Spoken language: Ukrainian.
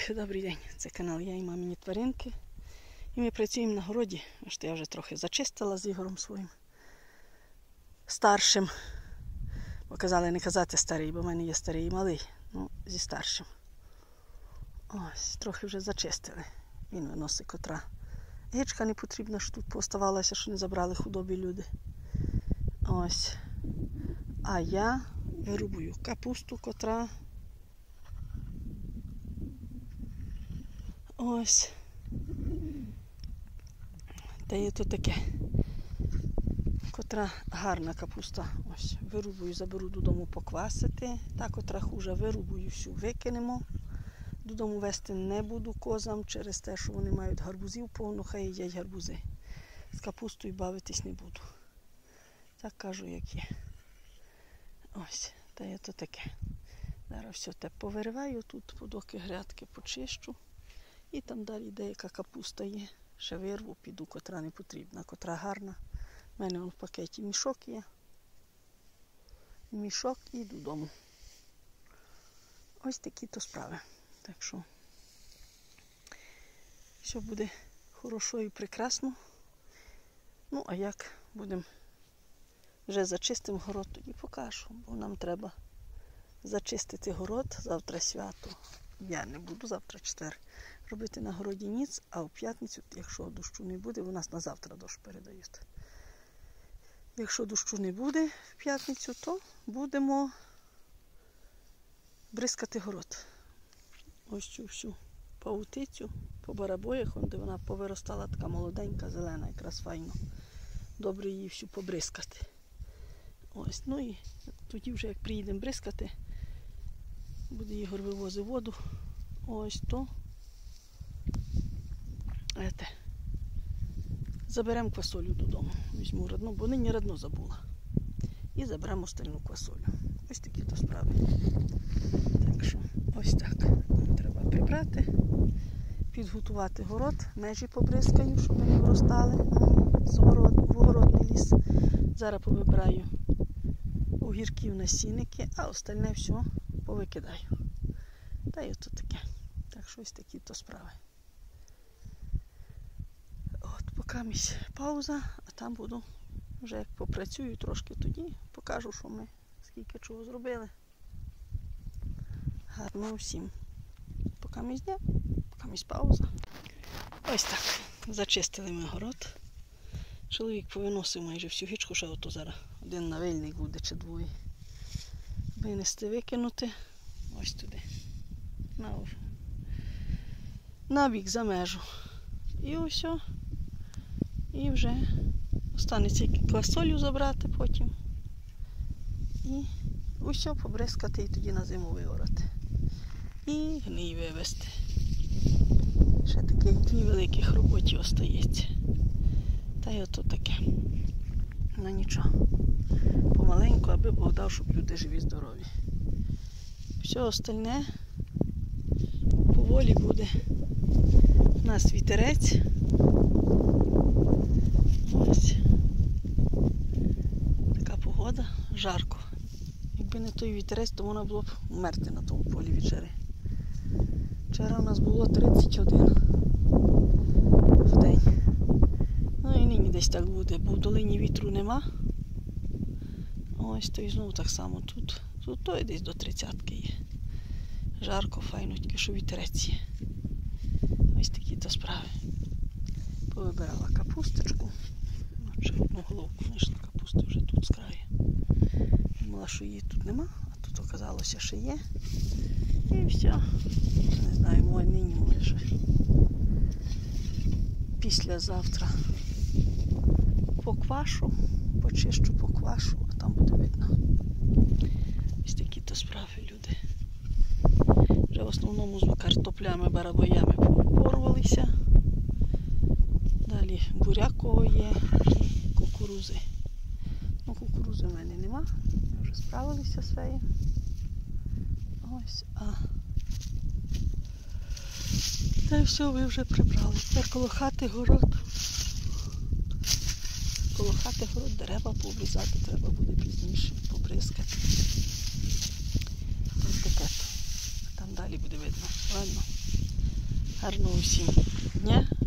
добрий день. Це канал Я і мамині тваринки. І ми працюємо на городі. Ось я вже трохи зачистила з Ігорем своїм старшим. Бо казали не казати старий, бо в мене є старий і малий. Ну, зі старшим. Ось, трохи вже зачистили. Він виносить котра. Гичка не потрібна, що тут поставалася, що не забрали худобі люди. Ось. А я вирубую капусту, котра. Ось. Та є то таке. Котра гарна капуста. Ось. Вирубую, заберу додому поквасити. Та, котра хуже, вирубую всю, викинемо. Додому вести не буду козам через те, що вони мають гарбузів повно, хай їдять гарбузи. З капустою бавитись не буду. Так кажу, як є. Ось, та є то таке. Зараз все те повириваю, тут подоки грядки почищу. І там далі деяка капуста є. Ще вирву, піду, котра не потрібна, котра гарна. У мене в пакеті мішок є. Мішок і додому. Ось такі то справи. Так що все буде хорошо і прекрасно. Ну, а як будемо вже зачистимо город, тоді покажу. Бо нам треба зачистити город. Завтра свято. Я не буду завтра четвер робити на городі ніц, а в п'ятницю, якщо дощу не буде, у нас на завтра дощ передають. Якщо дощу не буде в п'ятницю, то будемо бризкати город. Ось цю всю паутицю по барабоях, де вона повиростала, така молоденька, зелена, якраз файно. Добре її всю побризкати. Ось, ну і тоді вже як приїдемо бризкати, буде Ігор вивозити воду. Ось то. Заберемо квасолю додому. Візьму родну, бо нині родну забула. І заберемо остальну квасолю. Ось такі то справи. Так що, ось так. Нам треба прибрати, підготувати город, межі побризкаю, щоб вони виростали в огородний ліс. Зараз повибираю огірків, насінники, а остальне все повикидаю. Та й ото таке. Так що ось такі то справи. От, поки місць пауза, а там буду, вже як попрацюю трошки, тоді покажу, що ми скільки чого зробили. Гарно всім. Поки місць дня, поки місць пауза. Ось так. Зачистили ми город. Чоловік повиносив майже всю гичку, ще ото зараз один навильник буде чи двоє. Винести, викинути. Ось туди. На бік, за межу. І ось. І вже останеться квасолю забрати потім. І усе побризкати і тоді на зиму виорати. І гній вивезти. Ще таких дві великих роботи остається. Та й ото таке. Ну нічого. Помаленьку, аби Бог дав, щоб люди живі, здорові. Все остальне поволі буде. У нас вітерець. Ось. Така погода, жарко. Якби не той вітерець, то можна було б вмерти на тому полі від жари. Вчора у нас було 31 в день. Ну і нині десь так буде, бо в долині вітру нема. Ось то і знову так само тут. Тут то і десь до 30-ки є. Жарко, файно, тільки що вітерець є. Ось такі то справи. Повибирала капусточку. Ще одну головку знайшла капусти вже тут з краю. Думала, що її тут нема, а тут оказалося, що є. І все. Не знаю, нині може. Післязавтра поквашу, почищу, поквашу, а там буде видно. Ось такі то справи, люди. Вже в основному з картоплями, барабоями порвалися. Далі буряково є і кукурузи. Ну, кукурузи в мене нема. Ми вже справилися з нею. Ось, та й все, ви вже прибрали. Тепер коло хати город. Коло хати город, дерева пообрізати треба буде пізніше, побризкати. Ось таке. А там далі буде видно. Ладно. Гарного всім дня.